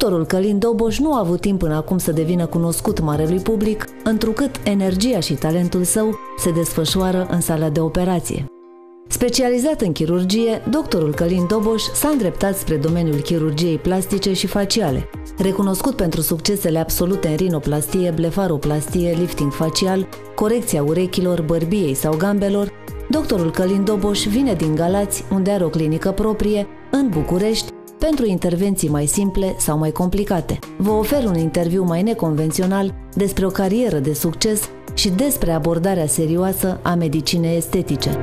Doctorul Călin Doboș nu a avut timp până acum să devină cunoscut marelui public, întrucât energia și talentul său se desfășoară în sala de operație. Specializat în chirurgie, doctorul Călin Doboș s-a îndreptat spre domeniul chirurgiei plastice și faciale. Recunoscut pentru succesele absolute în rinoplastie, blefaroplastie, lifting facial, corecția urechilor, bărbiei sau gambelor, doctorul Călin Doboș vine din Galați, unde are o clinică proprie, în București, pentru intervenții mai simple sau mai complicate. Vă ofer un interviu mai neconvențional despre o carieră de succes și despre abordarea serioasă a medicinei estetice.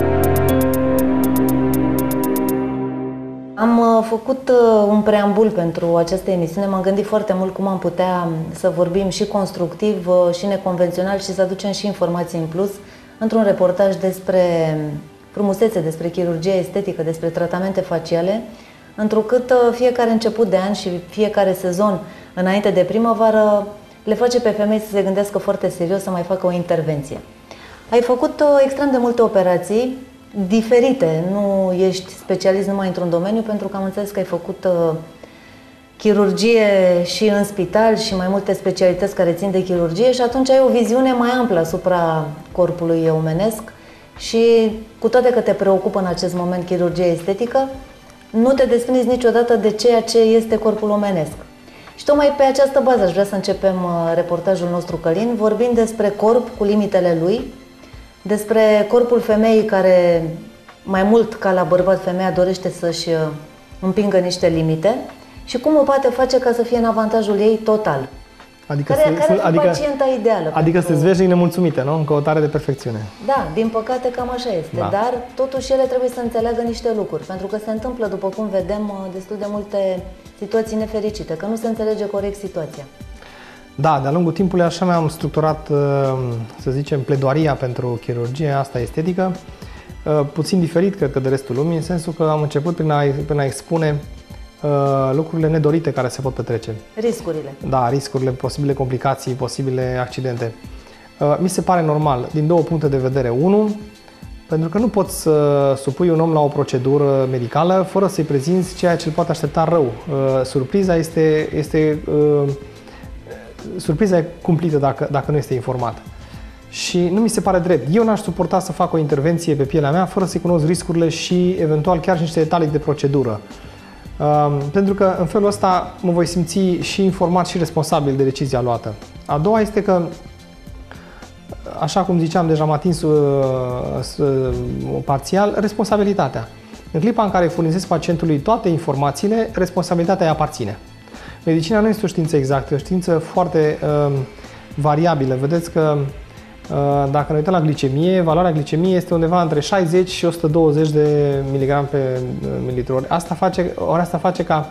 Am făcut un preambul pentru această emisiune, m-am gândit foarte mult cum am putea să vorbim și constructiv și neconvențional și să aducem și informații în plus într-un reportaj despre frumusețe, despre chirurgie estetică, despre tratamente faciale, întrucât fiecare început de an și fiecare sezon înainte de primăvară le face pe femei să se gândească foarte serios să mai facă o intervenție. Ai făcut extrem de multe operații diferite, nu ești specialist numai într-un domeniu, pentru că am înțeles că ai făcut chirurgie și în spital și mai multe specialități care țin de chirurgie și atunci ai o viziune mai amplă asupra corpului omenesc și cu toate că te preocupă în acest moment chirurgia estetică, nu te desprinzi niciodată de ceea ce este corpul omenesc. Și tocmai pe această bază aș vrea să începem reportajul nostru, Călin, vorbind despre corp cu limitele lui, despre corpul femeii care, mai mult ca la bărbat, femeia dorește să-și împingă niște limite și cum o poate face ca să fie în avantajul ei total. Care e pacienta ideală? Adică să zvejii nemulțumite, nu? În căutare de perfecțiune. Da, din păcate cam așa este, da. Dar totuși ele trebuie să înțeleagă niște lucruri, pentru că se întâmplă, după cum vedem, destul de multe situații nefericite, că nu se înțelege corect situația. Da, de-a lungul timpului așa mi-am structurat, să zicem, pledoaria pentru chirurgie asta estetică, puțin diferit, cred că, de restul lumii, în sensul că am început prin a expune lucrurile nedorite care se pot petrece. Riscurile. Da, riscurile, posibile complicații, posibile accidente. Mi se pare normal, din două puncte de vedere. Unul, pentru că nu poți să supui un om la o procedură medicală fără să-i prezinți ceea ce îl poate aștepta rău. Surpriza e cumplită dacă nu este informat. Și nu mi se pare drept. Eu n-aș suporta să fac o intervenție pe pielea mea fără să-i cunosc riscurile și eventual chiar și niște detalii de procedură. Pentru că în felul ăsta mă voi simți și informat și responsabil de decizia luată. A doua este că, așa cum ziceam, deja am atins parțial responsabilitatea. În clipa în care furnizezi pacientului toate informațiile, responsabilitatea îi aparține. Medicina nu este o știință exactă, e o știință foarte variabilă. Vedeți că dacă ne uităm la glicemie, valoarea glicemiei este undeva între 60 și 120 de miligram pe mililitru. Asta face ca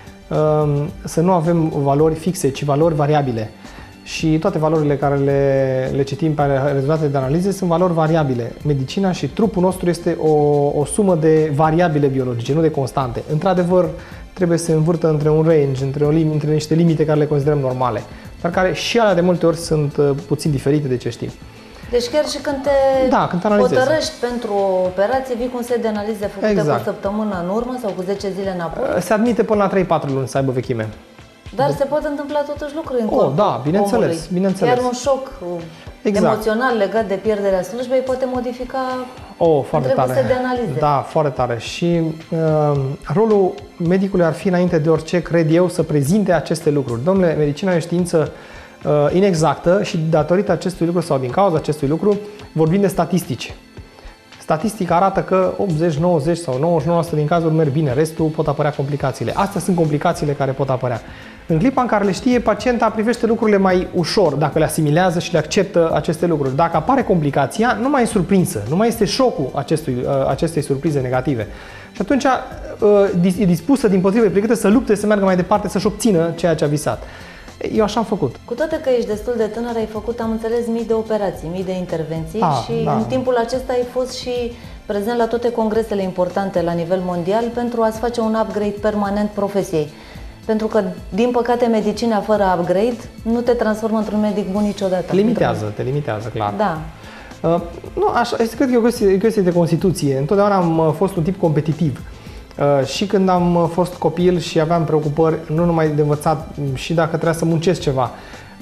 să nu avem valori fixe, ci valori variabile. Și toate valorile care le citim pe rezultate de analize sunt valori variabile. Medicina și trupul nostru este o sumă de variabile biologice, nu de constante. Într-adevăr, trebuie să se învârtă între un range, între niște limite care le considerăm normale, dar care și alea de multe ori sunt puțin diferite de ce știm. Deci chiar și când te hotărăști pentru o operație, vii cu un set de analize făcute cu o săptămână în urmă sau cu 10 zile înapoi? Se admite până la 3-4 luni să aibă vechime. Dar se pot întâmpla totuși lucruri în corpul da, bineînțeles. Iar un șoc emoțional legat de pierderea slujbei poate modifica întregul set de analize. Da, foarte tare. Și rolul medicului ar fi, înainte de orice, cred eu, să prezinte aceste lucruri. Domnule, medicina e o știință inexactă și datorită acestui lucru sau din cauza acestui lucru vorbim de statistici. Statistica arată că 80, 90 sau 99% din cazuri merg bine, restul pot apărea complicațiile. Astea sunt complicațiile care pot apărea. În clipa în care le știe, pacienta privește lucrurile mai ușor dacă le asimilează și le acceptă aceste lucruri. Dacă apare complicația, nu mai e surprinsă, nu mai este șocul acestei surprize negative. Și atunci e dispusă, dimpotrivă, e pregătită să lupte, să meargă mai departe, să-și obțină ceea ce a visat. Eu așa am făcut. Cu toate că ești destul de tânăr, ai făcut, am înțeles, mii de operații, mii de intervenții și în timpul acesta ai fost și prezent la toate congresele importante la nivel mondial pentru a-ți face un upgrade permanent profesiei. Pentru că, din păcate, medicina fără upgrade nu te transformă într-un medic bun niciodată. Te limitează, clar. Da. Nu, așa, cred că e o chestie de constituție. Întotdeauna am fost un tip competitiv. Și când am fost copil și aveam preocupări, nu numai de învățat, și dacă trebuia să muncesc ceva.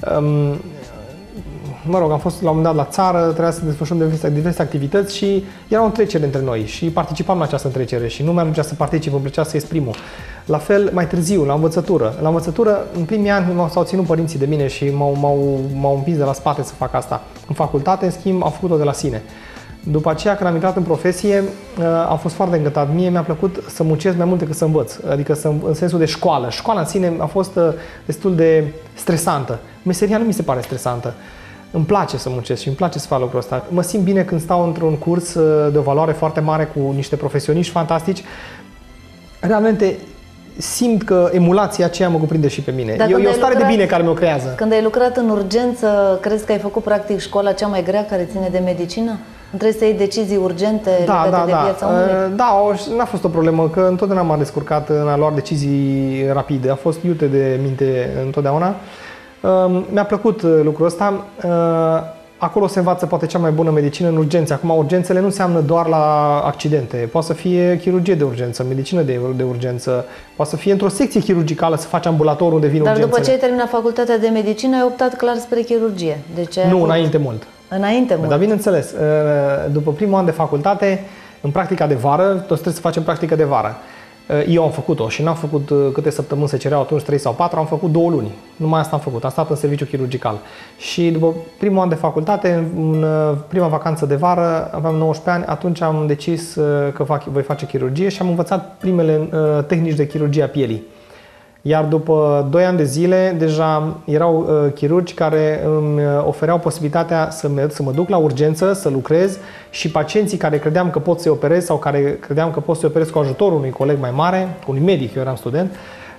Mă rog, am fost la un moment dat la țară, trebuia să desfășurăm diverse activități și era o întrecere între noi și participam la această întrecere și nu mi-am să particip, îmi plăcea să ies primul. La fel, mai târziu, la învățătură. La învățătură, în primii ani s-au ținut părinții de mine și m-au împins de la spate să fac asta. În facultate, în schimb, am făcut-o de la sine. După aceea, când am intrat în profesie, am fost foarte încântat. Mie mi-a plăcut să muncesc mai mult decât să învăț, adică în sensul de școală. Școala în sine a fost destul de stresantă. Meseria nu mi se pare stresantă. Îmi place să muncesc și îmi place să fac lucrul ăsta. Mă simt bine când stau într-un curs de o valoare foarte mare cu niște profesioniști fantastici. Realmente simt că emulația aceea mă cuprinde și pe mine. E o stare de bine care mi-o creează. Când ai lucrat în urgență, crezi că ai făcut practic școala cea mai grea care ține de medicină? Trebuie să iei decizii urgente legate de viața omului? Da, n-a fost o problemă, că întotdeauna m-am descurcat în a lua decizii rapide. A fost iute de minte întotdeauna. Mi-a plăcut lucrul ăsta. Acolo se învață poate cea mai bună medicină în urgențe. Acum, urgențele nu înseamnă doar la accidente. Poate să fie chirurgie de urgență, medicină de urgență, poate să fie într-o secție chirurgicală să faci ambulator unde vin urgențele. Dar după ce ai terminat facultatea de medicină, ai optat clar spre chirurgie. Nu, înainte mult. Înainte mult. Dar bineînțeles, după primul an de facultate, în practica de vară, toți trebuie să facem practică de vară. Eu am făcut-o și n-am făcut câte săptămâni se cereau atunci, 3 sau 4, am făcut 2 luni. Numai asta am făcut, am stat în serviciu chirurgical. Și după primul an de facultate, în prima vacanță de vară, aveam 19 ani, atunci am decis că voi face chirurgie și am învățat primele tehnici de chirurgie a pielii. Iar după 2 ani de zile, deja erau chirurgi care îmi ofereau posibilitatea să mă duc la urgență, să lucrez și pacienții care credeam că pot să-i operez sau care credeam că pot să-i operez cu ajutorul unui coleg mai mare, unui medic, eu eram student,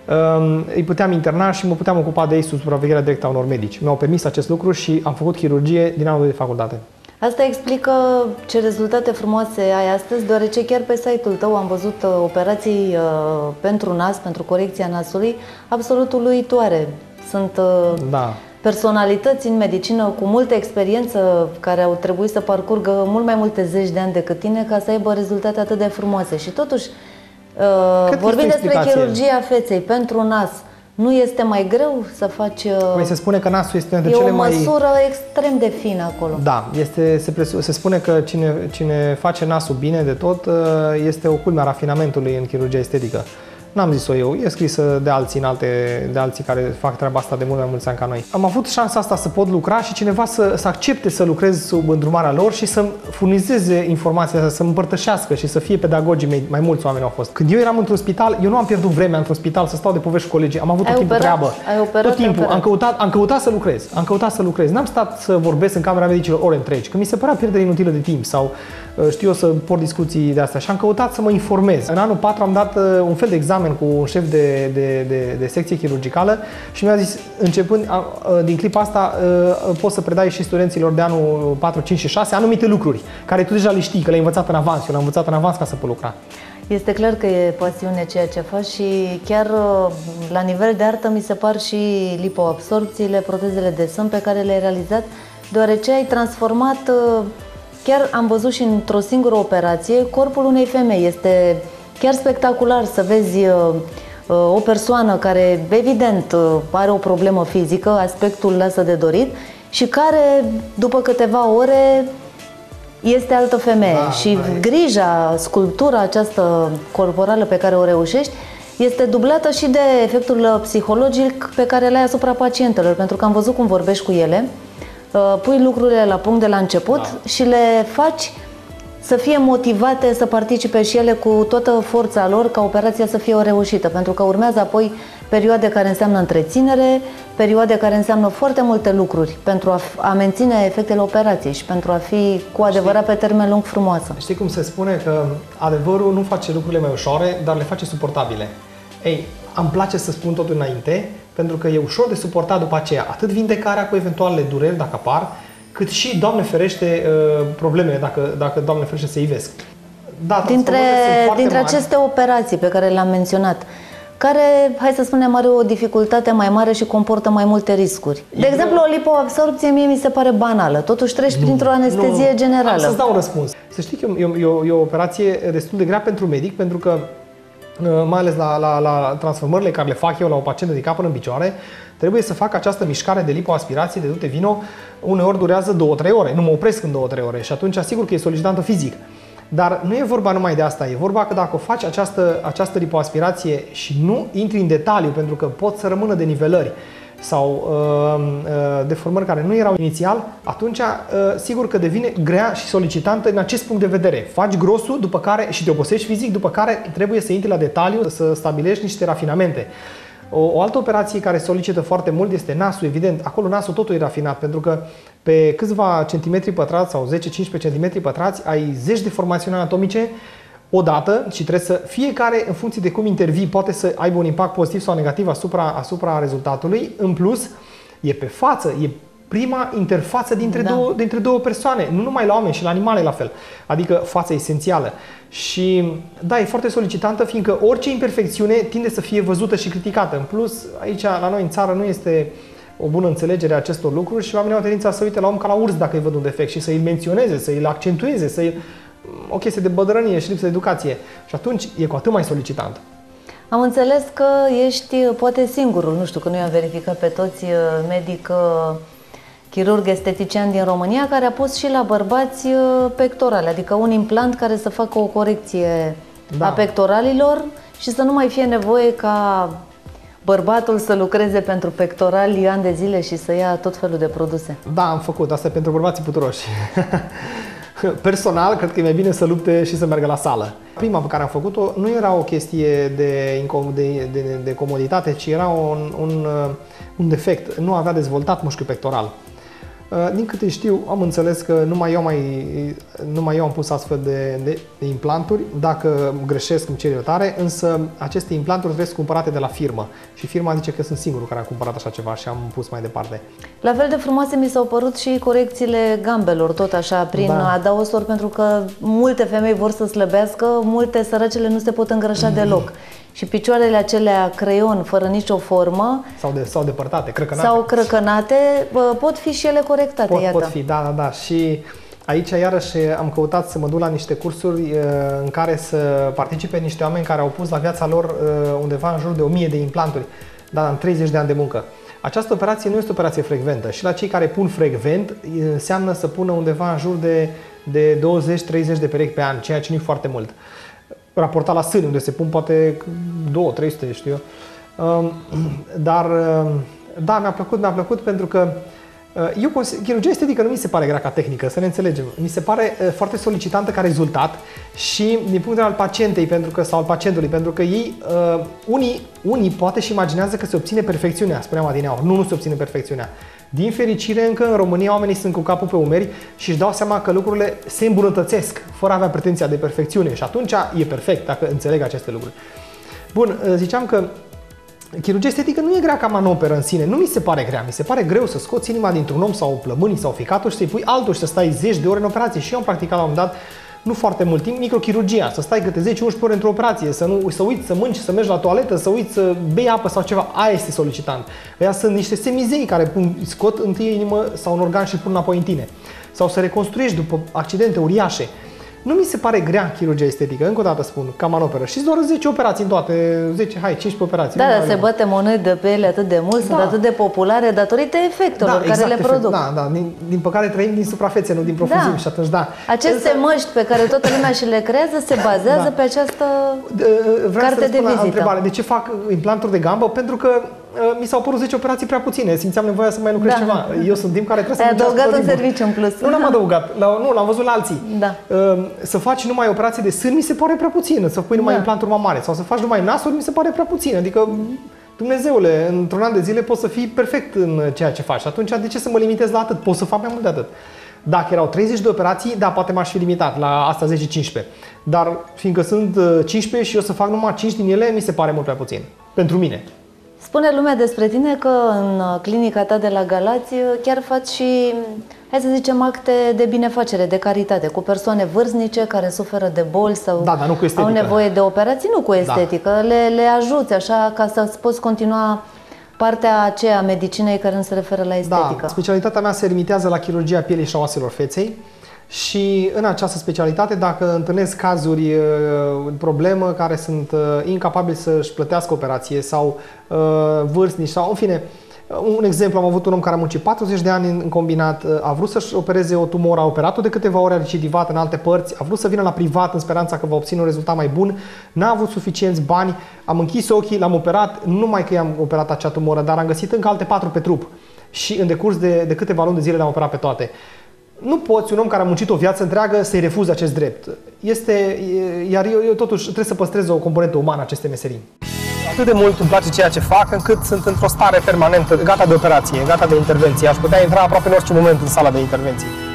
îi puteam interna și mă puteam ocupa de ei sub supravegherea directă a unor medici. Mi-au permis acest lucru și am făcut chirurgie din anul de facultate. Asta explică ce rezultate frumoase ai astăzi, deoarece chiar pe site-ul tău am văzut operații pentru nas, pentru corecția nasului, absolut uluitoare. Sunt personalități în medicină cu multă experiență care au trebuit să parcurgă mult mai multe zeci de ani decât tine ca să aibă rezultate atât de frumoase. Și totuși, vorbind despre chirurgia feței pentru nas, nu este mai greu să faci... Păi se spune că nasul este între cele mai... E o măsură extrem de fină acolo. Da, se spune că cine face nasul bine de tot este o culmea rafinamentului în chirurgia estetică. N-am zis-o eu, e scrisă de alții, de alții care fac treaba asta de mult mai mulți ani ca noi. Am avut șansa asta să pot lucra și cineva să accepte să lucrez sub îndrumarea lor și să furnizeze informația asta, să împărtășească și să fie pedagogii mei, mai mulți oameni au fost. Când eu eram într-un spital, eu nu am pierdut vremea într-un spital să stau de povești cu colegii, am avut tot timpul treabă. Tot timpul am căutat să lucrez. N-am stat să vorbesc în camera medicilor ore întregi, că mi se părea pierdere inutilă de timp sau știu eu să port discuții de astea și am căutat să mă informez. În anul 4 am dat un fel de examen cu un șef de secție chirurgicală și mi-a zis, începând din clipa asta, poți să predai și studenților de anul 4, 5 și 6 anumite lucruri, care tu deja le știi, că le-ai învățat în avans. Eu le-am învățat în avans ca să pot lucra. Este clar că e pasiune ceea ce faci și chiar la nivel de artă mi se par și lipoabsorbțiile, protezele de sân pe care le-ai realizat, deoarece ai transformat, chiar am văzut și într-o singură operație, corpul unei femei. Este chiar spectacular să vezi o persoană care, evident, are o problemă fizică, aspectul lasă de dorit, și care, după câteva ore, este altă femeie. Grija, sculptura aceasta corporală pe care o reușești, este dublată și de efectul psihologic pe care l-ai asupra pacientelor, pentru că am văzut cum vorbești cu ele, pui lucrurile la punct de la început și le faci să fie motivate să participe și ele cu toată forța lor ca operația să fie o reușită, pentru că urmează apoi perioade care înseamnă întreținere, perioade care înseamnă foarte multe lucruri pentru a menține efectele operației și pentru a fi cu adevărat pe termen lung frumoasă. Știi cum se spune că adevărul nu face lucrurile mai ușoare, dar le face suportabile. Ei, îmi place să spun totul înainte, pentru că e ușor de suportat după aceea, atât vindecarea cu eventuale dureri dacă apar, cât și, Doamne ferește, problemele, dacă Doamne ferește, se ivesc. Da, dintre aceste operații pe care le-am menționat, care, hai să spunem, are o dificultate mai mare și comportă mai multe riscuri. De exemplu, o lipoabsorbție mie mi se pare banală, totuși treci printr-o anestezie generală. Am să-ți dau un răspuns. Să știi că e o operație destul de grea pentru medic, pentru că mai ales la transformările care le fac eu la o pacientă de cap până în picioare, trebuie să fac această mișcare de lipoaspirație de dute vino, uneori durează 2-3 ore, nu mă opresc în 2-3 ore și atunci asigur că e solicitantă fizic. Dar nu e vorba numai de asta, e vorba că dacă faci această lipoaspirație și nu intri în detaliu, pentru că pot să rămână de nivelări sau deformări care nu erau inițial, atunci sigur că devine grea și solicitantă în acest punct de vedere. Faci grosul după care, și te obosești fizic, după care trebuie să intri la detaliu, să stabilești niște rafinamente. O altă operație care solicită foarte mult este nasul, evident. Acolo nasul totul e rafinat, pentru că pe câțiva centimetri pătrați sau 10-15 centimetri pătrați ai zeci de formațiuni anatomice odată și trebuie să fiecare, în funcție de cum intervii, poate să aibă un impact pozitiv sau negativ asupra rezultatului. În plus, e pe față, e prima interfață dintre două persoane, nu numai la oameni, și la animale la fel. Adică fața esențială. Și da, e foarte solicitantă, fiindcă orice imperfecțiune tinde să fie văzută și criticată. În plus, aici la noi în țară nu este o bună înțelegere a acestor lucruri și oamenii au tendința să uite la om ca la urs dacă îi văd un defect și să îl menționeze, să îl accentueze, o chestie de bădărănie și lipsă de educație. Și atunci e cu atât mai solicitant. Am înțeles că ești poate singurul, nu știu, că nu i-am verificat pe toți, medic, chirurg estetician din România, care a pus și la bărbați pectorale, adică un implant care să facă o corecție a pectoralilor și să nu mai fie nevoie ca bărbatul să lucreze pentru pectorali ani de zile și să ia tot felul de produse. Da, am făcut. Asta e pentru bărbații puturoși. Personal, cred că e mai bine să lupte și să meargă la sală. Prima pe care am făcut-o nu era o chestie de comoditate, ci era un defect. Nu avea dezvoltat mușchiul pectoral. Din câte știu, am înțeles că numai eu am pus astfel de implanturi. Dacă greșesc, îmi cer iertare, însă aceste implanturi trebuie cumpărate de la firmă. Și firma zice că sunt singurul care a cumpărat așa ceva și am pus mai departe. La fel de frumoase mi s-au părut și corecțiile gambelor, tot așa, prin adaosuri, pentru că multe femei vor să slăbească, multe săracele nu se pot îngrășa deloc. Și picioarele acelea creion, fără nicio formă, sau depărtate, crăcănate. Sau crăcănate, pot fi și ele corectate, iată. Pot fi, da. Și aici iarăși am căutat să mă duc la niște cursuri în care să participe niște oameni care au pus la viața lor undeva în jur de 1000 de implanturi, dar în 30 de ani de muncă. Această operație nu este o operație frecventă și la cei care pun frecvent înseamnă să pună undeva în jur de 20-30 de perechi pe an, ceea ce nu e foarte mult. Raportat la sâni, unde se pun poate 200-300, știu eu. Dar, da, mi-a plăcut pentru că chirurgia estetică nu mi se pare grea ca tehnică, să ne înțelegem. Mi se pare foarte solicitantă ca rezultat și din punct de vedere al pacientei sau al pacientului, pentru că ei, unii poate și imaginează că se obține perfecțiunea, spuneam adineauri. Nu se obține perfecțiunea. Din fericire, încă în România oamenii sunt cu capul pe umeri și își dau seama că lucrurile se îmbunătățesc fără a avea pretenția de perfecțiune și atunci e perfect dacă înțeleg aceste lucruri. Bun, ziceam că chirurgia estetică nu e grea ca manoperă în sine, nu mi se pare grea, mi se pare greu să scoți inima dintr-un om sau plămânii sau ficatul și să-i pui altul și să stai zeci de ore în operație. Și eu am practicat la un moment dat, nu foarte mult timp, microchirurgia, să stai câte 10-11 ore într-o operație, să uiți să mănânci, să mergi la toaletă, să uiți să bei apă sau ceva. Aia este solicitant. Aia sunt niște semizei care scot întâi inimă sau un organ și îl pun înapoi în tine. Sau să reconstruiești după accidente uriașe. Nu mi se pare grea chirurgia estetică, încă o dată spun, ca manoperă. Și doar 10 operații în toate, 15 operații. Da, dar se bate monede pe ele atât de mult, sunt atât de populare datorită efectelor care le produc. Da. Din păcate trăim din suprafețe, nu din profuzime și atunci da. Aceste măști pe care toată lumea și le creează se bazează pe această carte de vizită. Întrebare, de ce fac implanturi de gambă? Pentru că mi s-au părut 10 operații prea puține, simțeam nevoia să mai lucrez ceva. Eu sunt timp care trebuie să muncească. Ai adăugat un serviciu în plus. Nu l-am adăugat, l-am văzut la alții. Da. Să faci numai operații de sân mi se pare prea puțin, să pui numai implanturi mamare sau să faci numai nasuri mi se pare prea puțin. Adică, Dumnezeule, într-un an de zile poți să fii perfect în ceea ce faci. Atunci de ce să mă limitez la atât? Pot să fac mai mult de atât. Dacă erau 30 de operații, da, poate m-aș fi limitat la asta 10-15. Dar fiindcă sunt 15 și eu să fac numai 5 din ele, mi se pare mult prea puțin. Pentru mine. Spune lumea despre tine că în clinica ta de la Galați chiar faci și, hai să zicem, acte de binefacere, de caritate, cu persoane vârstnice care suferă de boli sau nu cu estetică. Au nevoie de operații, nu cu estetică, le ajuți așa ca să-ți poți continua partea aceea a medicinei care nu se referă la estetică. Da, specialitatea mea se limitează la chirurgia pielii și a oaselor feței și în această specialitate, dacă întâlnesc cazuri problemă care sunt incapabili să-și plătească operație sau vârstnici sau în fine, un exemplu, am avut un om care a muncit 40 de ani în combinat, a vrut să-și opereze o tumoră, a operat-o de câteva ori, a recidivat în alte părți, a vrut să vină la privat în speranța că va obține un rezultat mai bun, n-a avut suficienți bani, am închis ochii, l-am operat, nu numai că i-am operat acea tumoră, dar am găsit încă alte 4 pe trup și în decurs de câteva luni de zile le-am operat pe toate. Nu poți, un om care a muncit o viață întreagă, să-i refuzi acest drept. Iar eu totuși trebuie să păstrez o componentă umană aceste meserii. Atât de mult îmi place ceea ce fac, încât sunt într-o stare permanentă, gata de operație, gata de intervenție. Aș putea intra aproape în orice moment în sala de intervenție.